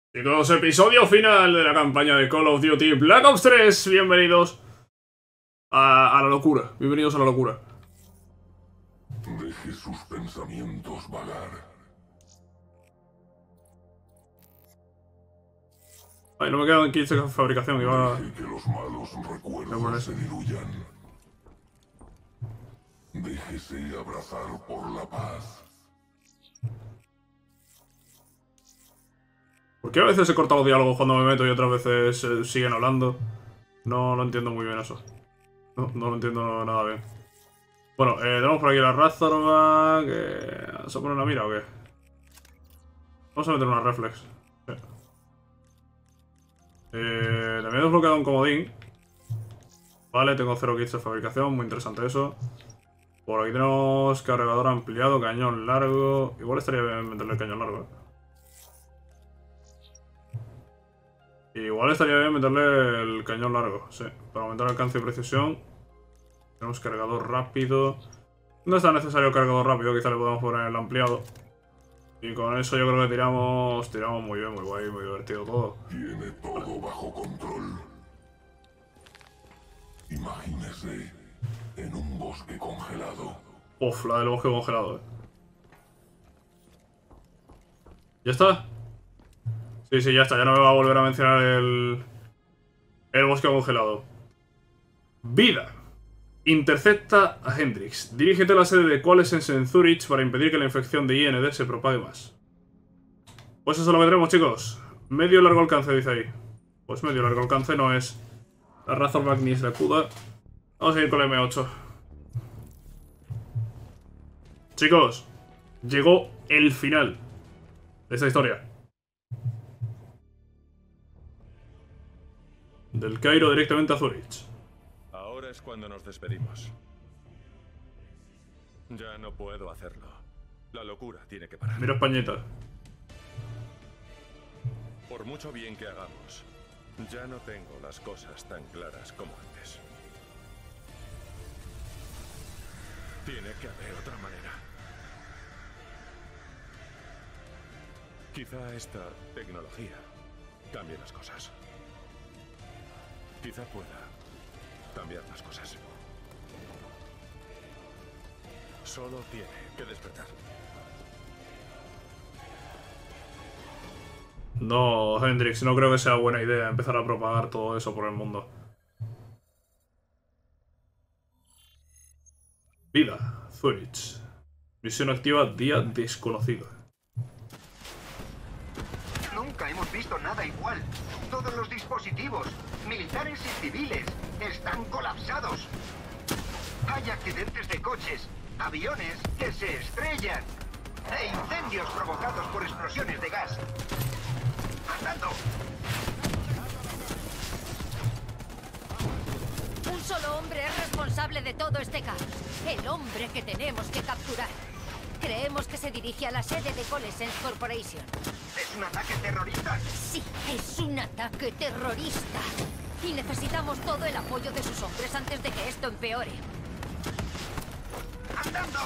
Chicos, episodio final de la campaña de Call of Duty Black Ops 3. Bienvenidos a la locura. Bienvenidos a la locura. Deje sus pensamientos vagar. Ay, no me quedan 15 de fabricación. Iba... Deje que los malos recuerdos se diluyan. Déjese abrazar por la paz. ¿Por qué a veces he cortado diálogos cuando me meto y otras veces siguen hablando? No lo entiendo muy bien eso. No lo entiendo nada bien. Bueno, tenemos por aquí la Razorback. ¿Vamos a poner una mira o qué? Vamos a meter una reflex. También he desbloqueado un comodín. Vale, tengo 0 kits de fabricación, muy interesante eso. Por aquí tenemos cargador ampliado, cañón largo. Igual estaría bien meterle el cañón largo, Igual estaría bien meterle el cañón largo, sí. Para aumentar el alcance y precisión. Tenemos cargador rápido. No es tan necesario el cargador rápido, quizá le podemos poner el ampliado. Y con eso yo creo que tiramos muy bien, muy guay, muy divertido todo. Tiene todo bajo control. Imagínese en un bosque congelado. Uf, la del bosque congelado, ¿Ya está? Sí, ya está. Ya no me va a volver a mencionar el bosque congelado. Vida. Intercepta a Hendrix. Dirígete a la sede de Coalescence en Zurich para impedir que la infección de IND se propague más. Pues eso lo veremos, chicos. Medio largo alcance, dice ahí. Pues medio largo alcance no es la Razorback ni es la CUDA. Vamos a ir con la M8. Chicos, llegó el final de esta historia. Del Cairo directamente a Zurich. Ahora es cuando nos despedimos. Ya no puedo hacerlo. La locura tiene que parar. Mira Españita. Por mucho bien que hagamos, ya no tengo las cosas tan claras como antes. Tiene que haber otra manera. Quizá esta tecnología cambie las cosas. Quizá pueda cambiar las cosas. Solo tiene que despertar. No, Hendrix, no creo que sea buena idea empezar a propagar todo eso por el mundo. Vida, Zurich. Misión activa, día desconocido. Nunca hemos visto nada igual. Todos los dispositivos, militares y civiles, están colapsados. Hay accidentes de coches, aviones que se estrellan e incendios provocados por explosiones de gas. ¡Andando! Un solo hombre es responsable de todo este caos. El hombre que tenemos que capturar. Creemos que se dirige a la sede de Coalescence Corporation. ¿Es un ataque terrorista? Sí, es un ataque terrorista. Y necesitamos todo el apoyo de sus hombres antes de que esto empeore. ¡Andando!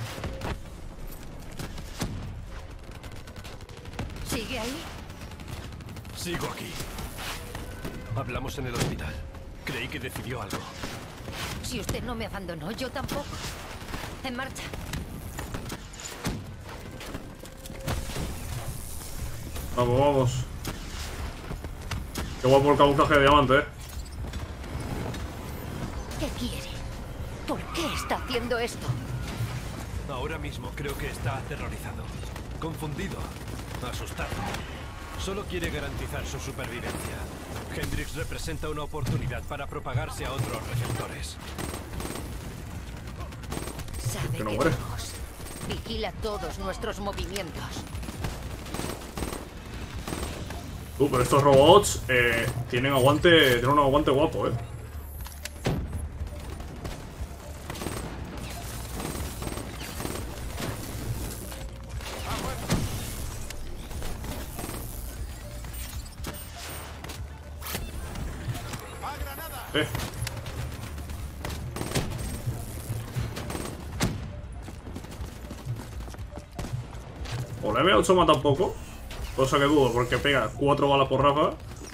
¿Sigue ahí? Sigo aquí. Hablamos en el hospital. Creí que decidió algo. Si usted no me abandonó, yo tampoco. En marcha. Vamos. Qué guapo el camuflaje de diamante, ¿Qué quiere? ¿Por qué está haciendo esto? Ahora mismo creo que está aterrorizado, confundido, asustado. Solo quiere garantizar su supervivencia. Hendrix representa una oportunidad para propagarse a otros receptores. Sabe Que no que muere. vamos. Vigila todos nuestros movimientos. Pero estos robots tienen un aguante guapo, O la M8 mata un poco. Cosa que dudo, porque pega 4 balas por ráfaga.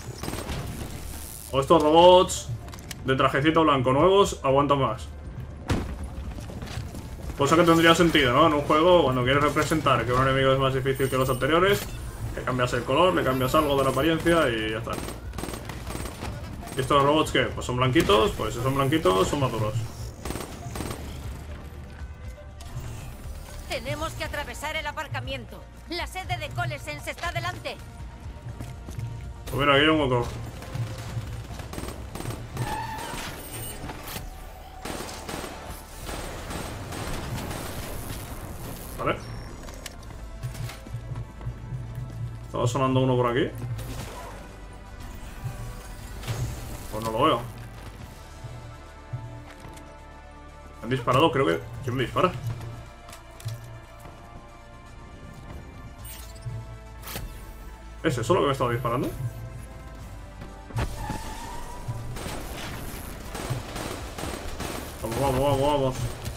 O estos robots de trajecito blanco nuevos aguantan más. Cosa que tendría sentido, ¿no? En un juego, cuando quieres representar que un enemigo es más difícil que los anteriores, le cambias el color, le cambias algo de la apariencia y ya está. ¿Y estos robots qué? Pues son blanquitos, pues si son blanquitos son más duros. Tenemos que atravesar el aparcamiento. La sede de Coalescence está delante. Pues mira, aquí hay un hueco. Vale. Estaba sonando uno por aquí. Pues no lo veo. ¿Me han disparado? Creo que... ¿Quién me dispara? ¿Es eso lo que me estaba disparando? Vamos, vamos, vamos, vamos.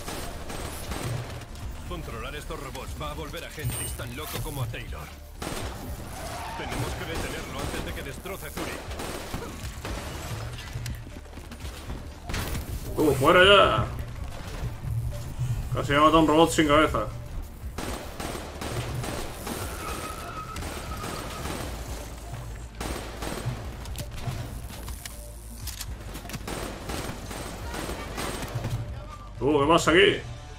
Controlar estos robots va a volver a Hendrix tan loco como a Taylor. Tenemos que detenerlo antes de que destroce Zurich. ¡Fuera ya! Casi me ha matado un robot sin cabeza. ¿Qué pasa aquí?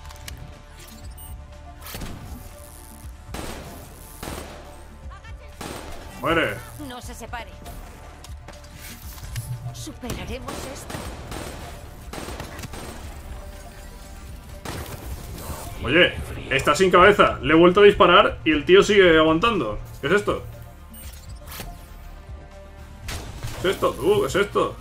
¡Muere! No se separe. Superaremos esto. Oye, está sin cabeza. Le he vuelto a disparar y el tío sigue aguantando. ¿Qué es esto? ¿Qué es esto? ¿Qué es esto?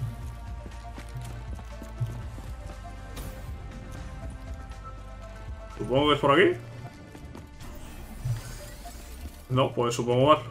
Supongo que es por aquí. No, pues supongo mal.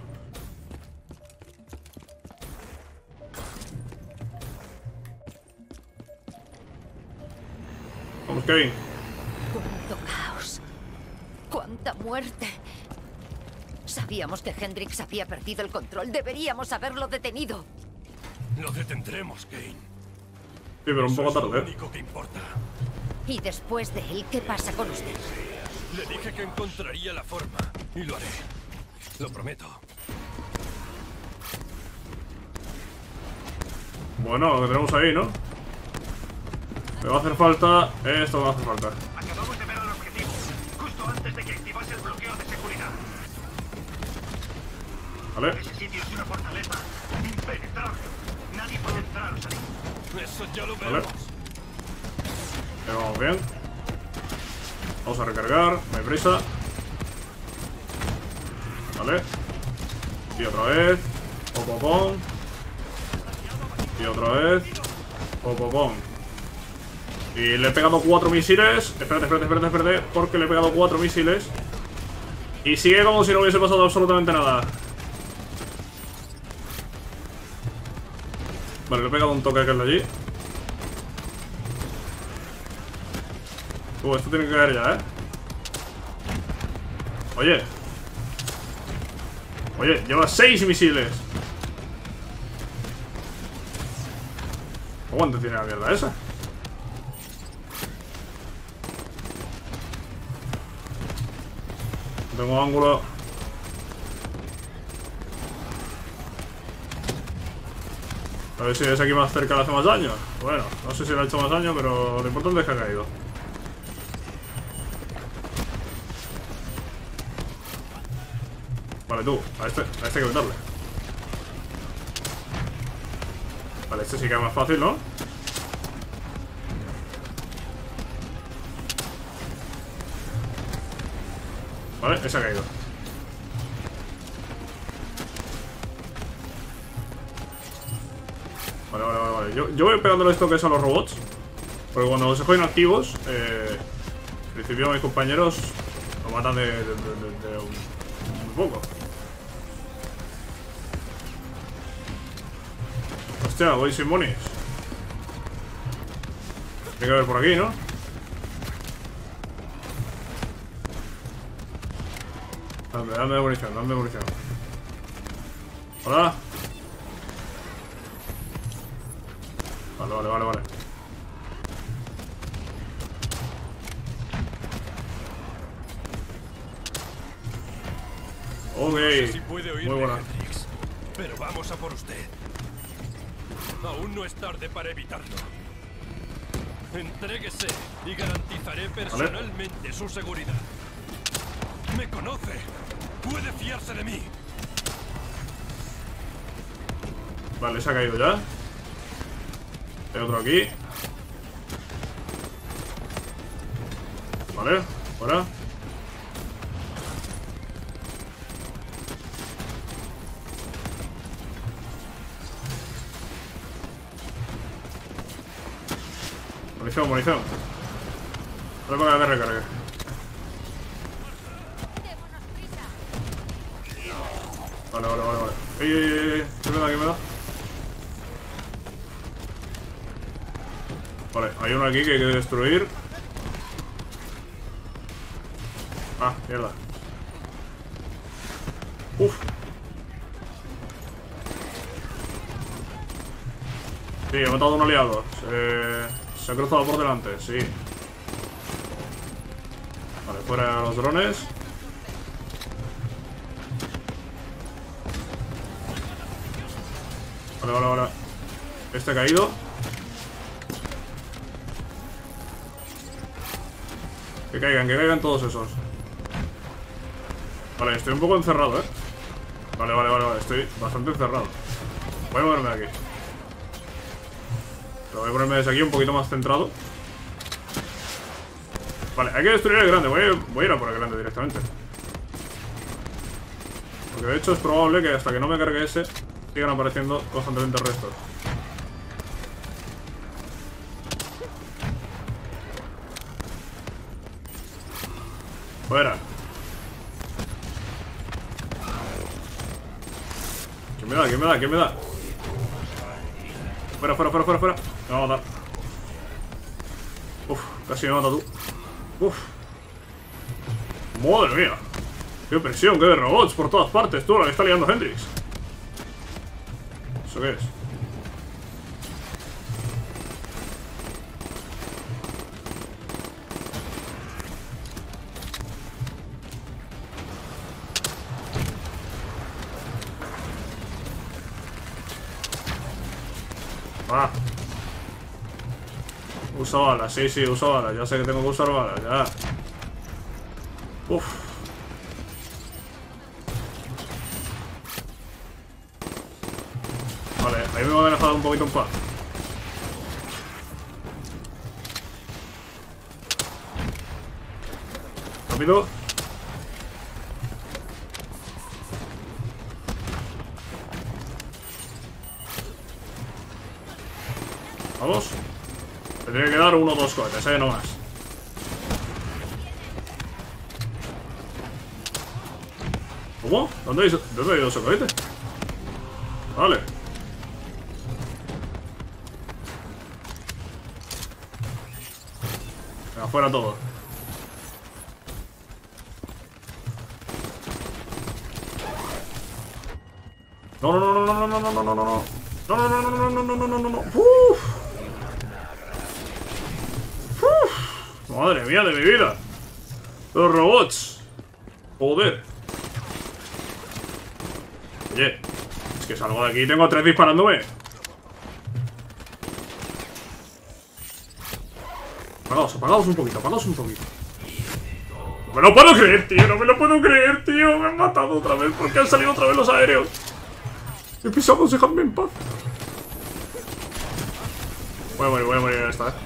Vamos, Kevin. ¡Cuánto caos! ¡Cuánta muerte! Sabíamos que Hendrix había perdido el control. Deberíamos haberlo detenido. Lo detendremos, Kane. Sí, pero un poco Eso es lo tarde. único que importa. Y después de él, ¿qué pasa con usted? Le dije que encontraría la forma. Y lo haré. Lo prometo. Bueno, lo que tenemos ahí, ¿no? Me va a hacer falta... Esto me va a hacer falta. Acabamos de ver al objetivo, justo antes de que activase el bloqueo de seguridad. Vale. Ese sitio es una fortaleza impenetrable. Nadie puede entrar o salir. Eso ya lo Vale. veremos. Pero vamos bien. Vamos a recargar, no hay prisa. Vale. Y otra vez. Popopón. Y otra vez. Popopón. Y le he pegado 4 misiles. Espérate, porque le he pegado 4 misiles. Y sigue como si no hubiese pasado absolutamente nada. Vale, le he pegado un toque a aquel de allí. Esto tiene que caer ya, ¿eh? Oye, lleva 6 misiles. ¿Cuánto tiene la mierda esa? No tengo ángulo. A ver si es aquí más cerca le hace más daño. Bueno, no sé si le ha hecho más daño, pero lo importante es que ha caído. Vale, tú, a este hay que meterle. Vale, este sí que es más fácil, ¿no? Vale, ese ha caído. Vale. Yo voy pegándole estos toques a los robots. Porque cuando se juegan activos, en principio mis compañeros lo matan de un poco. Hostia, voy sin monis. Tiene que haber por aquí, ¿no? Dame munición. Hola. Vale. Ok. No sé si puede Muy oírme, buena. Hendrix, pero vamos a por usted. Aún no es tarde para evitarlo. Entréguese y garantizaré personalmente su seguridad. Me conoce. Puede fiarse de mí. Vale, se ha caído ya. Hay otro aquí. Vale, fuera. Munición. Vale, para que recargue. Démonos prisa. Vale. ¡Ey! ¿Qué me da? Vale, hay uno aquí que hay que destruir. Ah, mierda. Uf. Sí, he matado a un aliado. Se ha cruzado por delante, sí. Vale, fuera los drones. Vale. Este ha caído. Que caigan todos esos. Vale, estoy un poco encerrado, Vale, estoy bastante encerrado. Voy a moverme de aquí. Pero voy a ponerme desde aquí un poquito más centrado. Vale, hay que destruir el grande. Voy a ir a por el grande directamente. Porque de hecho es probable que hasta que no me cargue ese sigan apareciendo constantemente restos. Fuera. ¿Quién me da? Fuera. Me va a matar. Uf, casi me mata tú. Uf. Madre mía. Qué presión, qué de robots por todas partes. Tú, la que está liando Hendrix. ¿Eso qué es? Ah. Usa balas, sí, usa balas. Ya sé que tengo que usar balas, ya. Uf. Vale, ahí me van a dejar un poquito en paz. Rápido. Vamos. Tendría que dar 1 o 2 cohetes, no más. ¿Cómo? ¿Dónde ha ido ese cohete? Vale. Venga, fuera todo. No. Madre mía de mi vida. Los robots. Joder. Oye, es que salgo de aquí y tengo a 3 disparándome. Apagaos un poquito. No me lo puedo creer, tío. Me han matado otra vez porque han salido otra vez los aéreos. He pisado, dejadme en paz. Voy a morir en esta,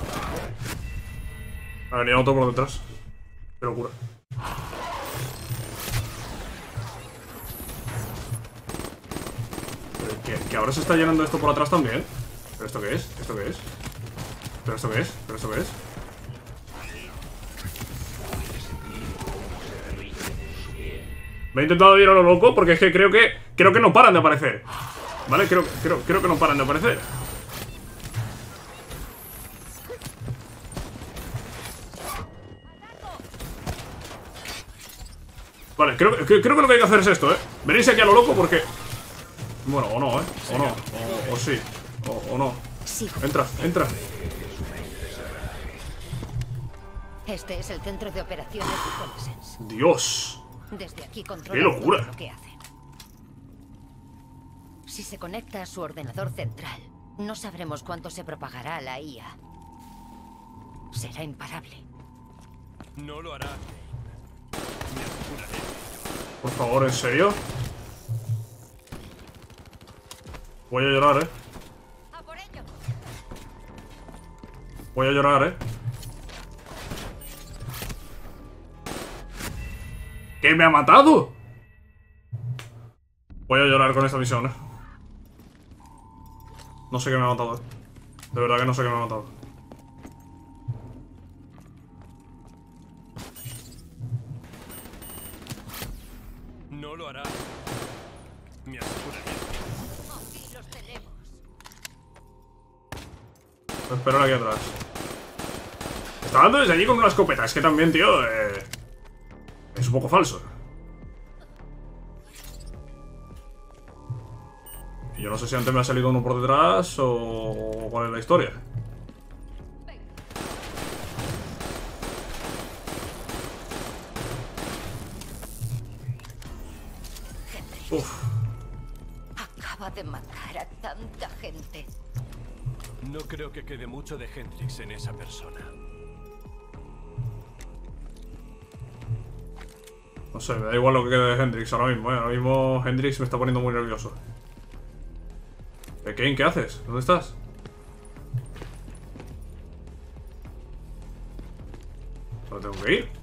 Ha venido otro por detrás. Qué locura. Que ahora se está llenando esto por atrás también. ¿Pero esto qué es? ¿Pero esto qué es? Me he intentado ir a lo loco porque es que creo que no paran de aparecer. ¿Vale? Creo que no paran de aparecer. Vale, creo que lo que hay que hacer es esto, Venirse aquí a lo loco porque Bueno, o no, ¿eh? O no. O sí. O no. Sigo. Entra, entra. Este es el centro de operaciones de Coalescence. Dios. Desde aquí ¡Qué controla locura! todo lo que hacen. Si se conecta a su ordenador central, no sabremos cuánto se propagará a la IA. Será imparable. No lo hará. Me aseguraré. Por favor, ¿en serio? Voy a llorar, ¿eh? ¡A por ello! Voy a llorar, ¿eh? ¿Qué me ha matado? Voy a llorar con esta misión, ¿eh? No sé qué me ha matado, ¿eh? De verdad que no sé qué me ha matado. No lo hará. Me aseguraré. Aquí los tenemos. Voy a esperar aquí atrás. Está dando desde allí con una escopeta. Es que también, tío, es un poco falso. Y yo no sé si antes me ha salido uno por detrás o cuál es la historia. Uf. Acaba de matar a tanta gente. No creo que quede mucho de Hendrix en esa persona. No sé, me da igual lo que quede de Hendrix ahora mismo, ¿eh? Ahora mismo Hendrix me está poniendo muy nervioso. Kane, ¿qué haces? ¿Dónde estás? ¿Solo tengo que ir?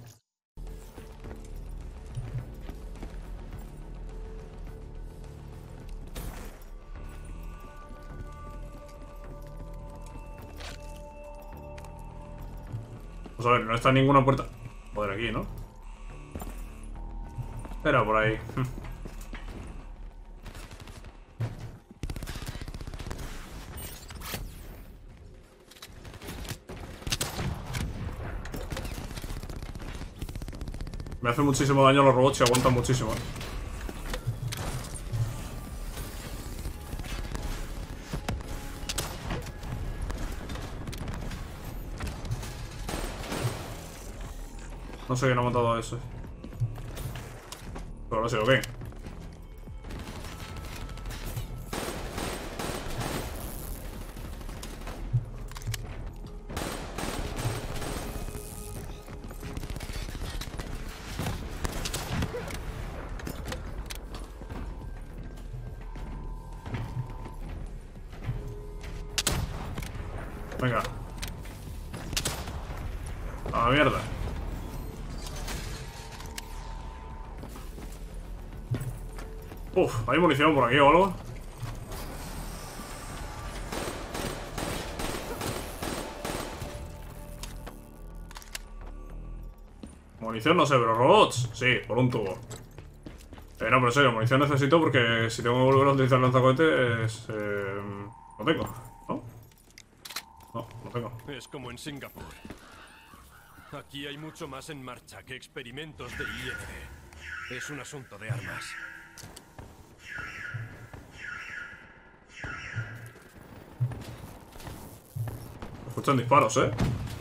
Pues a ver, no está en ninguna puerta. Joder, aquí, ¿no? Era por ahí. Me hace muchísimo daño los robots y aguantan muchísimo. No sé quién ha matado a ese. Pero no sé lo que. Venga. A la mierda. Uf, ¿hay munición por aquí o algo? Munición no sé, pero robots, sí, por un tubo. No, pero en serio, munición necesito porque si tengo que volver a utilizar lanzacohetes, no tengo, ¿no? No, no tengo. Es como en Singapur. Aquí hay mucho más en marcha que experimentos de IND. Es un asunto de armas. Escuchan disparos, ¿eh?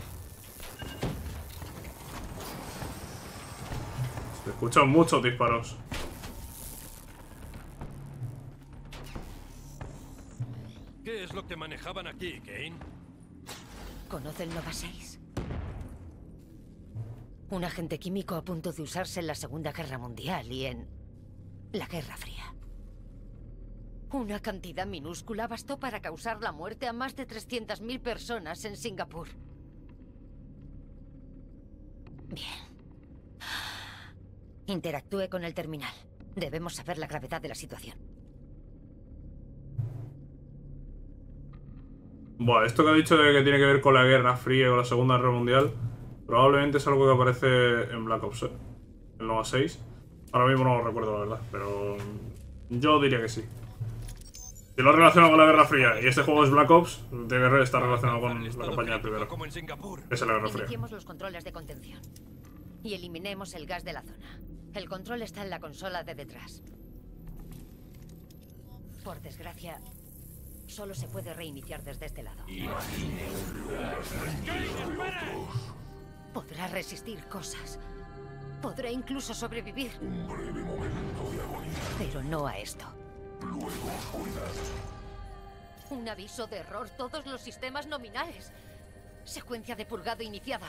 Se escuchan muchos disparos. ¿Qué es lo que manejaban aquí, Kane? ¿Conoce el Nova 6? Un agente químico a punto de usarse en la Segunda Guerra Mundial y en la Guerra Fría. Una cantidad minúscula bastó para causar la muerte a más de 300.000 personas en Singapur. Bien. Interactúe con el terminal. Debemos saber la gravedad de la situación. Bueno, esto que ha dicho de que tiene que ver con la Guerra Fría o la Segunda Guerra Mundial, probablemente es algo que aparece en Black Ops, el Nova 6. Ahora mismo no lo recuerdo, la verdad, pero yo diría que sí. Si lo relaciono con la Guerra Fría y este juego es Black Ops, debe estar relacionado con la campaña primero. Como en Singapur. Es la Guerra Fría. Iniciemos los controles de contención y eliminemos el gas de la zona. El control está en la consola de detrás. Por desgracia, solo se puede reiniciar desde este lado. Podrá resistir cosas. Podrá incluso sobrevivir. Un breve momento de agonía. Pero no a esto. Luego oscuridad. Un aviso de error. Todos los sistemas nominales. Secuencia de purgado iniciada.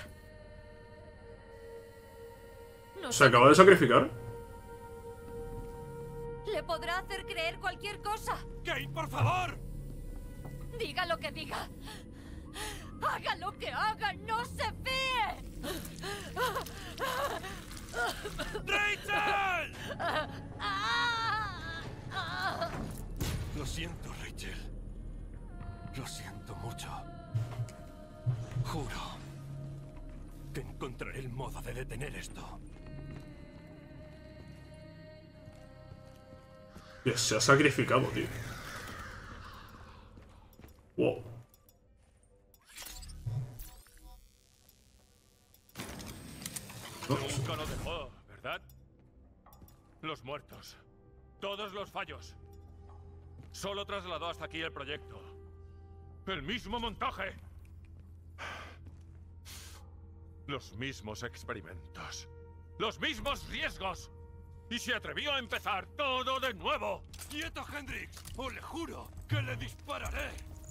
No ¿Se sé. acaba de sacrificar? Le podrá hacer creer cualquier cosa. ¡Kate, por favor! Diga lo que diga. Haga lo que haga. No se fíe. ¡Rachel! Lo siento, Rachel. Lo siento mucho. Juro que encontraré el modo de detener esto. Dios, se ha sacrificado, tío. Wow. Nunca lo dejó, ¿verdad? Los muertos. Todos los fallos. Solo trasladó hasta aquí el proyecto. El mismo montaje. Los mismos experimentos. Los mismos riesgos. Y se atrevió a empezar todo de nuevo. ¡Quieto, Hendrix! ¡O le juro que le dispararé!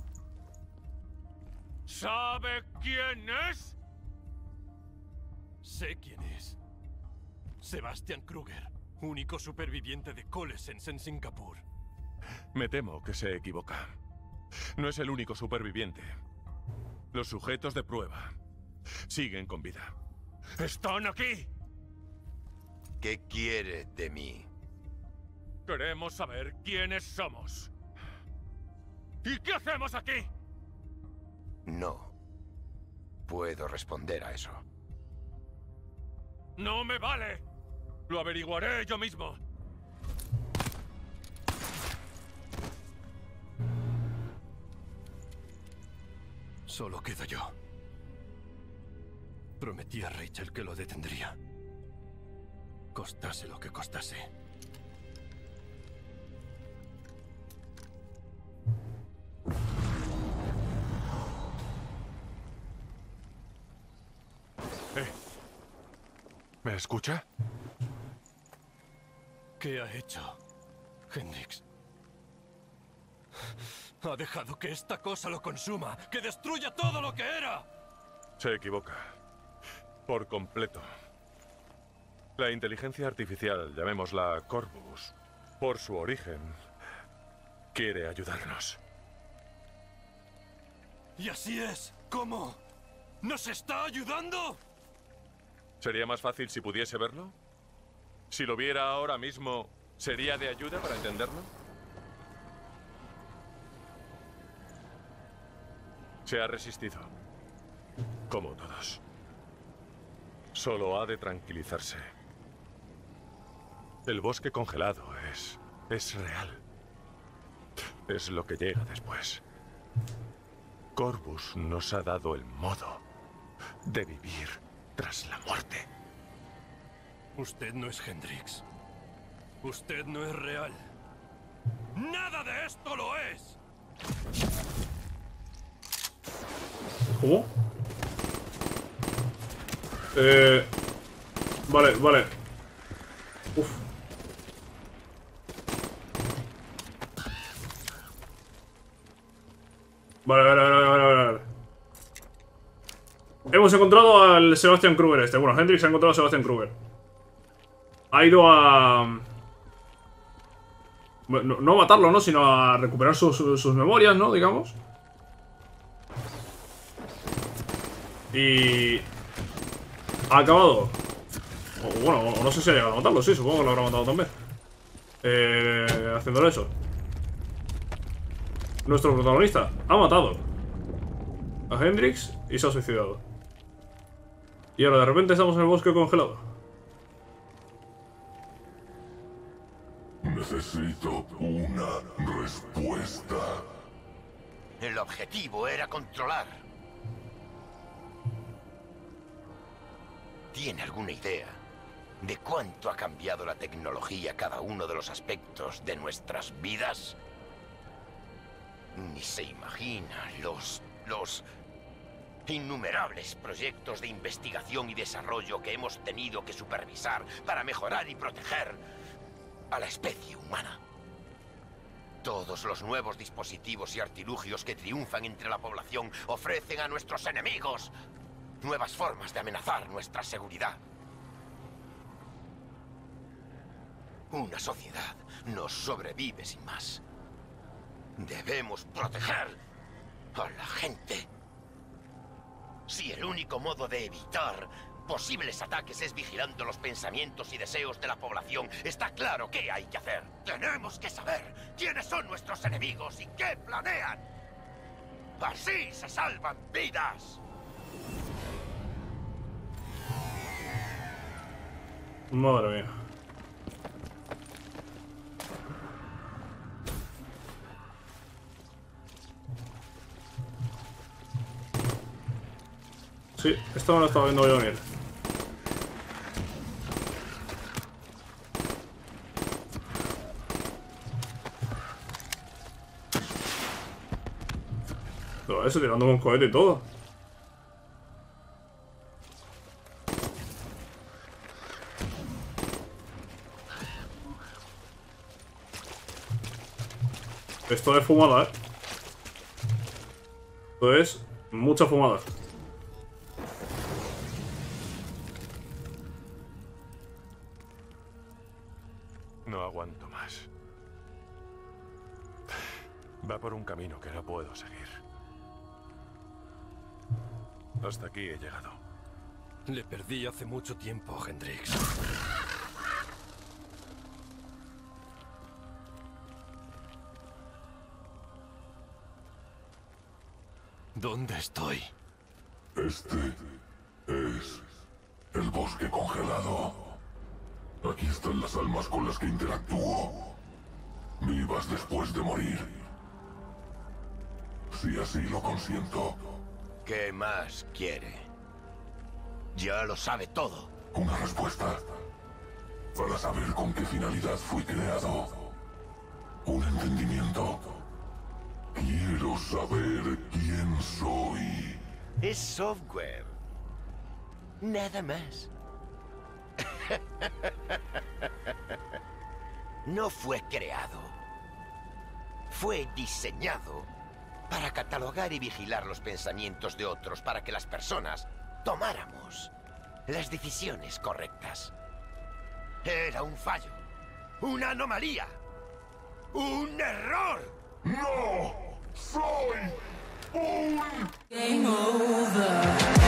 ¿Sabe quién es? Sé quién es. Sebastian Kruger, único superviviente de Coalescence en Singapur. Me temo que se equivoca. No es el único superviviente. Los sujetos de prueba siguen con vida. ¡Están aquí! ¿Qué quiere de mí? Queremos saber quiénes somos. ¿Y qué hacemos aquí? No puedo responder a eso. ¡No me vale! Lo averiguaré yo mismo. Solo quedo yo. Prometí a Rachel que lo detendría. Costase lo que costase. ¿Me escucha? ¿Qué ha hecho, Hendrix? Ha dejado que esta cosa lo consuma, que destruya todo lo que era. Se equivoca. Por completo. La inteligencia artificial, llamémosla Corvus, por su origen, quiere ayudarnos. Y así es. ¿Cómo? ¿Nos está ayudando? ¿Sería más fácil si pudiese verlo? Si lo viera ahora mismo, ¿sería de ayuda para entenderlo? Se ha resistido. Como todos. Solo ha de tranquilizarse. El bosque congelado es real. Es lo que llega después. Corvus nos ha dado el modo de vivir tras la muerte. Usted no es Hendrix. Usted no es real. ¡Nada de esto lo es! ¿Cómo? Vale. Uf. Vale. Hemos encontrado al Sebastian Kruger este. Bueno, Hendrix ha encontrado a Sebastian Kruger. Ha ido a... Bueno, no a matarlo, ¿no? Sino a recuperar sus memorias, ¿no? Digamos. Y... ha acabado. Bueno, no sé si ha llegado a matarlo, sí, supongo que lo habrá matado también. Haciéndole eso. Nuestro protagonista ha matado a Hendrix y se ha suicidado. Y ahora de repente estamos en el bosque congelado. Necesito una respuesta. El objetivo era controlar. ¿Tiene alguna idea de cuánto ha cambiado la tecnología cada uno de los aspectos de nuestras vidas? Ni se imagina los innumerables proyectos de investigación y desarrollo que hemos tenido que supervisar para mejorar y proteger a la especie humana. Todos los nuevos dispositivos y artilugios que triunfan entre la población ofrecen a nuestros enemigos nuevas formas de amenazar nuestra seguridad. Una sociedad no sobrevive sin más. Debemos proteger a la gente. Si el único modo de evitar posibles ataques es vigilando los pensamientos y deseos de la población, está claro qué hay que hacer. Tenemos que saber quiénes son nuestros enemigos y qué planean. Así se salvan vidas. Madre mía. Sí, esto me lo estaba viendo yo venir. Todo eso, tirando con cohete y todo. Esto es fumada, Esto es mucha fumada. No aguanto más. Va por un camino que no puedo seguir. Hasta aquí he llegado. Le perdí hace mucho tiempo, Hendrix. ¿Dónde estoy? Este es el bosque congelado. Aquí están las almas con las que interactúo. Vivas después de morir. Si así lo consiento. ¿Qué más quiere? Ya lo sabe todo. Una respuesta. Para saber con qué finalidad fui creado. Un entendimiento. Quiero saber quién soy. Es software. Nada más. No fue creado. Fue diseñado para catalogar y vigilar los pensamientos de otros para que las personas tomáramos las decisiones correctas. Era un fallo, una anomalía, un error. ¡No! ¡Soy un... Game over.